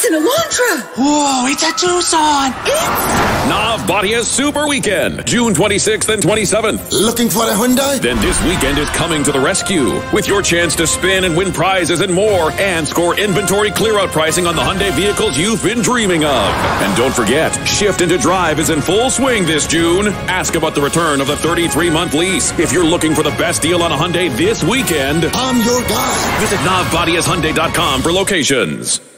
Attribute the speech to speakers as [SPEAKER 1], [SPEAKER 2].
[SPEAKER 1] an Elantra.
[SPEAKER 2] Whoa, it's a Tucson.
[SPEAKER 3] Navbadia's Super Weekend, June 26th and 27th.
[SPEAKER 4] Looking for a Hyundai?
[SPEAKER 3] Then this weekend is coming to the rescue with your chance to spin and win prizes and more and score inventory clearout pricing on the Hyundai vehicles you've been dreaming of. And don't forget, Shift into Drive is in full swing this June. Ask about the return of the 33-month lease. If you're looking for the best deal on a Hyundai this weekend,
[SPEAKER 4] I'm your guy.
[SPEAKER 3] Visit NavBadiasHyundai.com for locations.